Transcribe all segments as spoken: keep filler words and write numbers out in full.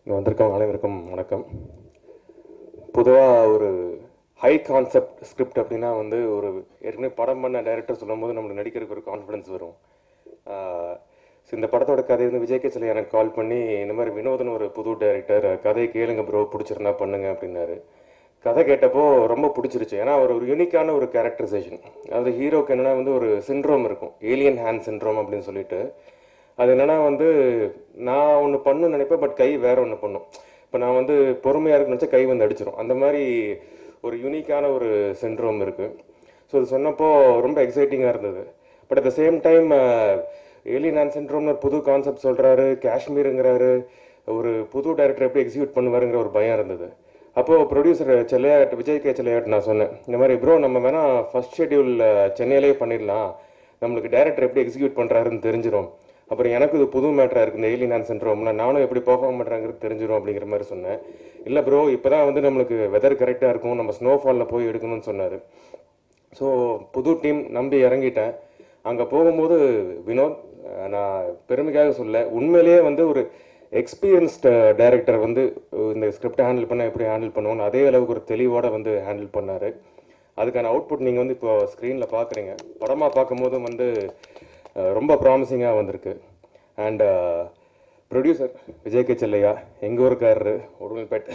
இங்கே வந்திருக்கவங்க அனைவருக்கும் வணக்கம். பொதுவாக ஒரு ஹை கான்செப்ட் ஸ்கிரிப்ட் அப்படின்னா வந்து ஒரு ஏற்கனவே படம் பண்ண டைரக்டர் சொல்லும் போது நம்மளுக்கு நடிக்கிறதுக்கு ஒரு கான்ஃபிடன்ஸ் வரும். ஸோ இந்த படத்தோட கதை வந்து விஜய் கேச்சல எனக்கு கால் பண்ணி இந்த மாதிரி வினோதன் ஒரு புது டைரக்டர் கதையை கேளுங்க ப்ரோ, பிடிச்சிருந்தா பண்ணுங்க அப்படின்னாரு. கதை கேட்டப்போ ரொம்ப பிடிச்சிருச்சு. ஏன்னா ஒரு ஒரு யூனிக்கான ஒரு கேரக்டரைசேஷன். அதாவது ஹீரோக்கு என்னன்னா வந்து ஒரு சிண்ட்ரோம் இருக்கும், ஏலியன் ஹேண்ட் சிண்ட்ரோம் அப்படின்னு சொல்லிட்டு. அது என்னன்னா வந்து நான் ஒன்று பண்ணணும்னு நினைப்பேன், பட் கை வேற ஒன்று பண்ணும். இப்போ நான் வந்து பொறுமையாக இருக்குன்னு வச்சா கை வந்து அடிச்சிடும். அந்த மாதிரி ஒரு யூனிக்கான ஒரு சிண்ட்ரோம் இருக்குது. ஸோ அது சொன்னப்போ ரொம்ப எக்ஸைட்டிங்காக இருந்தது. But at the same time alien hand சிண்ட்ரோம்னு ஒரு புது கான்செப்ட் சொல்கிறாரு, காஷ்மீருங்கிறாரு, ஒரு புது டைரக்டர் எப்படி எக்ஸிக்யூட் பண்ணுவாருங்கிற ஒரு பயம் இருந்தது. அப்போது ப்ரொடியூசர் செல்லையாட் விஜய் கே செல்லையாட் நான் சொன்னேன், இந்த மாதிரி ப்ரோ நம்ம வேணால் ஃபர்ஸ்ட் ஷெட்யூலில் சென்னையிலேயே பண்ணிடலாம், நம்மளுக்கு டைரக்டர் எப்படி எக்ஸிக்யூட் பண்ணுறாருன்னு தெரிஞ்சிடும். அப்புறம் எனக்கு இது புது மேட்டராக இருக்குது, இந்த ஏலியன் ஹேண்ட் சிண்ட்ரோம்னா நானும் எப்படி பெர்ஃபார்ம் பண்ணுறாங்கிறது தெரிஞ்சிடும் அப்படிங்கிற மாதிரி சொன்னேன். இல்லை ப்ரோ இப்போ தான் வந்து நம்மளுக்கு வெதர் கரெக்டாக இருக்கும், நம்ம ஸ்னோஃபாலில் போய் எடுக்கணும்னு சொன்னார். ஸோ புது டீம் நம்பி இறங்கிட்டேன். அங்கே போகும்போது வினோத், நான் பெருமைக்காக சொல்ல, உண்மையிலேயே வந்து ஒரு எக்ஸ்பீரியன்ஸ்டு டைரக்டர் வந்து இந்த ஸ்கிரிப்டை ஹேண்டில் பண்ண எப்படி ஹேண்டில் பண்ணுவோன்னு அதே அளவுக்கு ஒரு தெளிவோடு வந்து ஹேண்டில் பண்ணார். அதுக்கான அவுட்புட் நீங்கள் வந்து இப்போ ஸ்க்ரீனில் பார்க்குறீங்க. படமாக பார்க்கும்போதும் வந்து ரொம்ப ப்ராமிசிங்காக வந்திருக்கு. And producer Vijay K Chellaiya, எங்கள் ஊருக்காரரு, உடுமல்பேட்.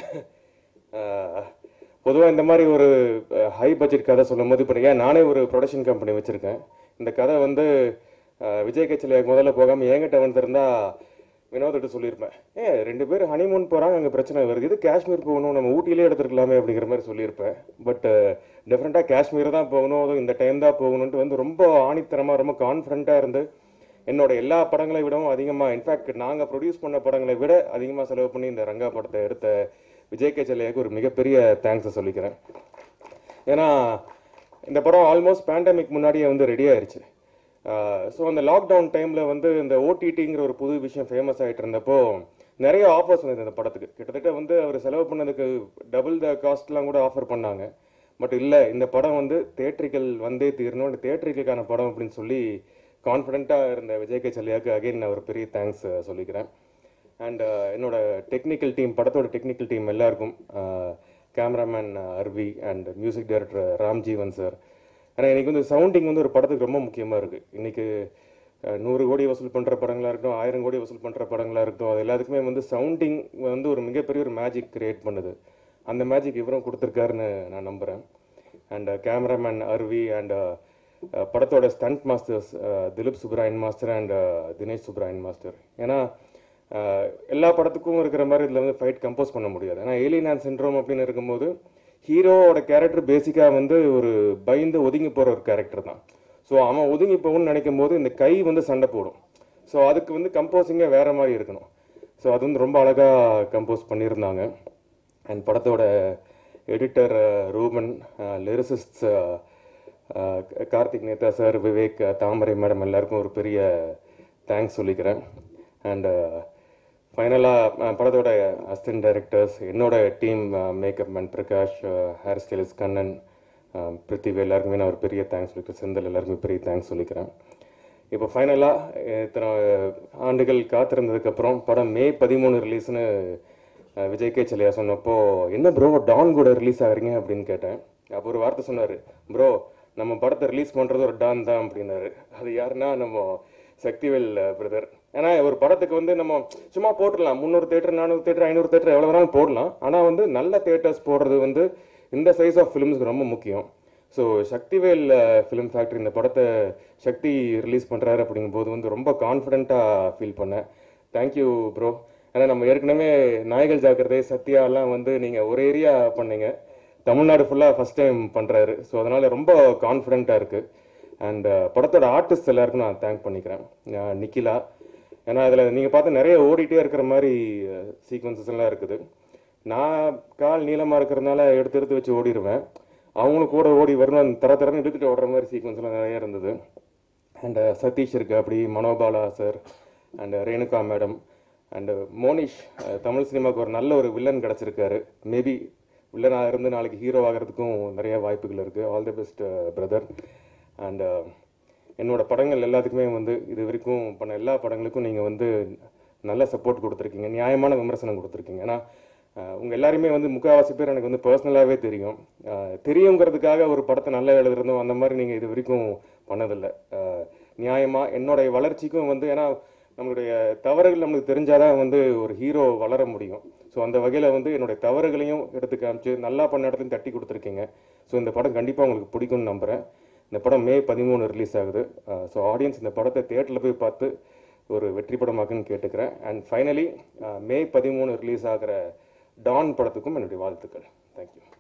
பொதுவாக இந்த மாதிரி ஒரு ஹை பட்ஜெட் கதை சொல்லும் போது இப்போ ஏன் நானே ஒரு ப்ரொடக்ஷன் கம்பெனி வச்சுருக்கேன். இந்த கதை வந்து விஜய் கே செல்லையாக்கு முதல்ல போகாமல் என்கிட்ட வந்திருந்தா வினோதிட்டு சொல்லியிருப்பேன், ஏ ரெண்டு பேர் ஹனிமூன் போகிறாங்க, அங்கே பிரச்சனை வருது, இது காஷ்மீர் போகணும், நம்ம ஊட்டியிலே எடுத்துருக்கலாமே அப்படிங்கிற மாதிரி சொல்லியிருப்பேன். பட் டிஃப்ரெண்ட்டாக காஷ்மீர் தான் போகணும், அதுவும் இந்த டைம் தான் போகணுன்ட்டு வந்து ரொம்ப ஆணித்தரமாக ரொம்ப கான்ஃபிடண்ட்டாக இருந்து என்னோட எல்லா படங்களை விடவும் அதிகமாக, இன்ஃபேக்ட் நாங்கள் ப்ரொடியூஸ் பண்ண படங்களை விட அதிகமாக செலவு பண்ணி இந்த ரங்கா படத்தை எடுத்த விஜய் கே செல்லையாக்கு ஒரு மிகப்பெரிய தேங்க்ஸை சொல்லிக்கிறேன். ஏன்னா இந்த படம் ஆல்மோஸ்ட் பேண்டமிக் முன்னாடியே வந்து ரெடி ஆயிடுச்சு. ஸோ அந்த லாக்டவுன் டைமில் வந்து இந்த ஓடிடிங்கிற ஒரு புது விஷயம் ஃபேமஸ் ஆகிட்டு இருந்தப்போ நிறைய ஆஃபர்ஸ் வந்தது இந்த படத்துக்கு. கிட்டத்தட்ட வந்து அவர் செலவு பண்ணதுக்கு டபுள் த காஸ்ட்லாம் கூட ஆஃபர் பண்ணாங்க. பட் இல்லை, இந்த படம் வந்து தேட்டரிக்கல் வந்தே தீரணும், இந்த தேட்டரிக்கலுக்கான படம் அப்படின்னு சொல்லி கான்ஃபிடென்ட்டாக இருந்த விஜய் கே செல்லையாக்கு அகைன் நான் ஒரு பெரிய தேங்க்ஸ் சொல்லிக்கிறேன். அண்ட் என்னோட டெக்னிக்கல் டீம், படத்தோட டெக்னிக்கல் டீம் எல்லாருக்கும், cameraman Arvi and music director Ramjeevan sir. ஆனால் இன்றைக்கி வந்து சவுண்டிங் வந்து ஒரு படத்துக்கு ரொம்ப முக்கியமாக இருக்குது. இன்றைக்கி நூறு கோடி வசூல் பண்ணுற படங்களாக இருக்கட்டும், ஆயிரம் கோடி வசூல் பண்ணுற படங்களாக இருக்கட்டும், அது எல்லாத்துக்குமே வந்து சவுண்டிங் வந்து ஒரு மிகப்பெரிய ஒரு மேஜிக் கிரியேட் பண்ணுது. அந்த மேஜிக் இவரும் கொடுத்துருக்காருன்னு நான் நம்புகிறேன். அண்ட் கேமராமேன் அர்வி அண்ட் படத்தோட stunt masters Dilip Subbarayan master and Dinesh Subbarayan master. ஏன்னா எல்லா படத்துக்கும் இருக்கிற மாதிரி இதில் வந்து ஃபைட் கம்போஸ் பண்ண முடியாது. ஏன்னா ஏலியன் ஹேண்ட் சிண்ட்ரோம் அப்படின்னு இருக்கும்போது ஹீரோவோட கேரக்டர் பேசிக்காக வந்து ஒரு பயந்து ஒதுங்கி போகிற ஒரு கேரக்டர் தான். ஸோ அவன் ஒதுங்கி போகணும்னு நினைக்கும் போது இந்த கை வந்து சண்டை போடும். ஸோ அதுக்கு வந்து கம்போஸிங்கே வேறு மாதிரி இருக்கணும். ஸோ அது வந்து ரொம்ப அழகாக கம்போஸ் பண்ணியிருந்தாங்க. அண்ட் படத்தோட editor Ruban, lyricists Karthik Netha sir, Vivek, Thamarai madam எல்லாருக்கும் ஒரு பெரிய தேங்க்ஸ் சொல்லிக்கிறேன். அண்டு ஃபைனலாக படத்தோட அசிஸ்டன்ட் டைரக்டர்ஸ், என்னோட team, makeup man Prakash, hair stylist Kannan, Prithvi, எல்லாருக்குமே நான் ஒரு பெரிய தேங்க்ஸ் சொல்லிக்கிறேன். செந்தில் எல்லாருக்குமே பெரிய தேங்க்ஸ் சொல்லிக்கிறேன். இப்போ ஃபைனலாக இத்தனை ஆண்டுகள் காத்திருந்ததுக்கப்புறம் படம் மே பதிமூணு ரிலீஸ்னு விஜய் கே செல்லையா சொன்னப்போ, என்ன ப்ரோ டான் கூட ரிலீஸ் ஆகிறீங்க அப்படின்னு கேட்டேன். அப்போ ஒரு வார்த்தை சொன்னார், ப்ரோ நம்ம படத்தை ரிலீஸ் பண்ணுறது ஒரு டான் தான் அப்படின்னாரு. அது யாருன்னா நம்ம சக்திவேல் பிரதர். ஏன்னா ஒரு படத்துக்கு வந்து நம்ம சும்மா போட்டுடலாம், முந்நூறு தேட்டர், நானூறு தேட்டர், ஐநூறு தேட்டர் எவ்வளோ வேணாலும் போடலாம். ஆனால் வந்து நல்ல தேட்டர்ஸ் போடுறது வந்து இந்த சைஸ் ஆஃப் ஃபிலிம்ஸ்க்கு ரொம்ப முக்கியம். ஸோ சக்திவேல் ஃபிலிம் ஃபேக்ட்ரி இந்த படத்தை சக்தி ரிலீஸ் பண்ணுறாரு அப்படிங்கும்போது வந்து ரொம்ப கான்ஃபிடென்ட்டாக ஃபீல் பண்ணேன். Thank you bro. ஏன்னா நம்ம ஏற்கனவே நாய்கள் ஜாக்கிரதை, சத்யாலாம் வந்து நீங்கள் ஒரு ஏரியா பண்ணீங்க, தமிழ்நாடு ஃபுல்லாக ஃபஸ்ட் டைம் பண்ணுறாரு. ஸோ அதனால் ரொம்ப கான்ஃபிடென்ட்டாக இருக்குது. அண்ட் படத்தோட ஆர்டிஸ்ட் எல்லாருக்கும் நான் தேங்க் பண்ணிக்கிறேன். நிக்கிலா, ஏன்னா அதில் நீங்கள் பார்த்து நிறைய ஓடிட்டே இருக்கிற மாதிரி சீக்வன்சஸ் எல்லாம் இருக்குது. நான் கால் நீளமாக இருக்கிறதுனால எடுத்து எடுத்து வச்சு ஓடிடுவேன், அவங்களும் கூட ஓடி வரணும், தர தரன்னு எடுத்துகிட்டு ஓடுற மாதிரி சீக்வன்ஸ்லாம் நிறைய இருந்தது. அண்ட் சதீஷ் இருக்கு, அப்படி Manobala sir and Renuka madam and Monish, Tamil சினிமாவுக்கு ஒரு நல்ல ஒரு வில்லன் கிடச்சிருக்காரு. மேபி வில்லனாக இருந்து நாளைக்கு ஹீரோ ஆகிறதுக்கும் நிறைய வாய்ப்புகள் இருக்குது. All the best brother. And என்னோடய படங்கள் எல்லாத்துக்குமே வந்து இது வரைக்கும் பண்ண எல்லா படங்களுக்கும் நீங்கள் வந்து நல்ல சப்போர்ட் கொடுத்துருக்கீங்க, நியாயமான விமர்சனம் கொடுத்துருக்கீங்க. ஏன்னா உங்கள் எல்லாருமே வந்து முக்கால்வாசி பேர் எனக்கு வந்து பர்சனலாகவே தெரியும். தெரியுங்கிறதுக்காக ஒரு படத்தை நல்லா எழுதுறதும் அந்த மாதிரி நீங்கள் இது வரைக்கும் பண்ணதில்லை. நியாயமாக என்னுடைய வளர்ச்சிக்கும் வந்து, ஏன்னா நம்மளுடைய தவறுகள் நம்மளுக்கு தெரிஞ்சாதான் வந்து ஒரு ஹீரோ வளர முடியும். ஸோ அந்த வகையில் வந்து என்னுடைய தவறுகளையும் எடுத்து காமிச்சு நல்லா பண்ண இடத்தையும் தட்டி கொடுத்துருக்கீங்க. ஸோ இந்த படம் கண்டிப்பாக உங்களுக்கு பிடிக்கும்னு நம்புகிறேன். இந்த படம் மே பதிமூணு ரிலீஸ் ஆகுது. ஸோ ஆடியன்ஸ் இந்த படத்தை தியேட்டரில் போய் பார்த்து ஒரு வெற்றி படமாக்குன்னு கேட்டுக்கிறேன். அண்ட் ஃபைனலி மே பதிமூணு ரிலீஸ் ஆகிற டான் படத்துக்கும் என்னுடைய வாழ்த்துக்கள். தேங்க்யூ.